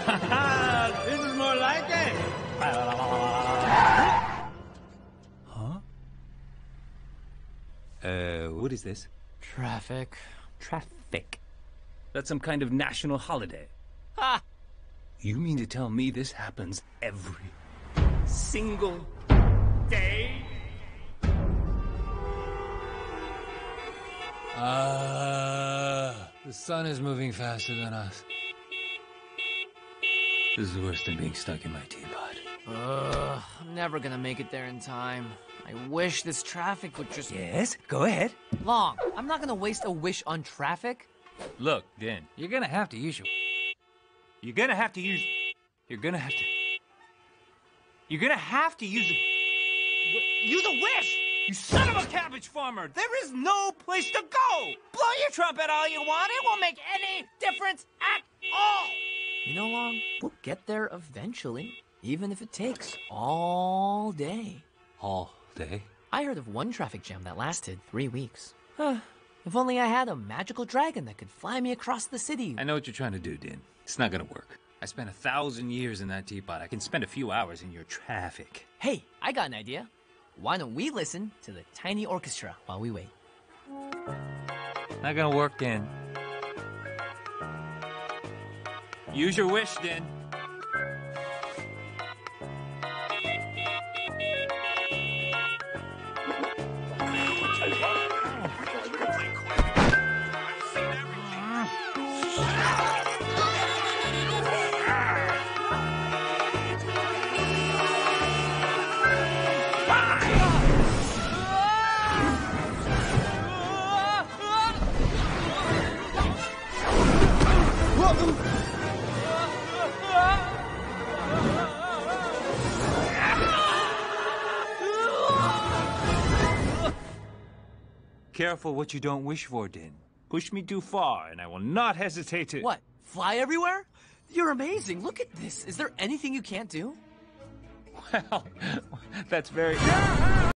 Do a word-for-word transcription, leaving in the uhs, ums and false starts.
This is more like it. Huh? Uh, what is this? Traffic. Traffic. That's some kind of national holiday. Ha! You mean to tell me this happens every single day? Uh, the sun is moving faster than us. This is worse than being stuck in my teapot. Ugh, I'm never gonna make it there in time. I wish this traffic would just... Yes? Go ahead. Long, I'm not gonna waste a wish on traffic. Look, Din, You're gonna have to use your... you're gonna have to use... You're gonna have to... You're gonna have to use... Use a wish! You son of a cabbage farmer! There is no place to go! Blow your trumpet all you want, it won't make any difference at all! You know, Long, we'll get there eventually, even if it takes all day. All day? I heard of one traffic jam that lasted three weeks. Huh. If only I had a magical dragon that could fly me across the city. I know what you're trying to do, Din. It's not gonna work. I spent a thousand years in that teapot. I can spend a few hours in your traffic. Hey, I got an idea. Why don't we listen to the tiny orchestra while we wait? Not gonna work, Din. Use your wish, Din. Careful what you don't wish for, Din. Push me too far, and I will not hesitate to... What? Fly everywhere? You're amazing. Look at this. Is there anything you can't do? Well, that's very...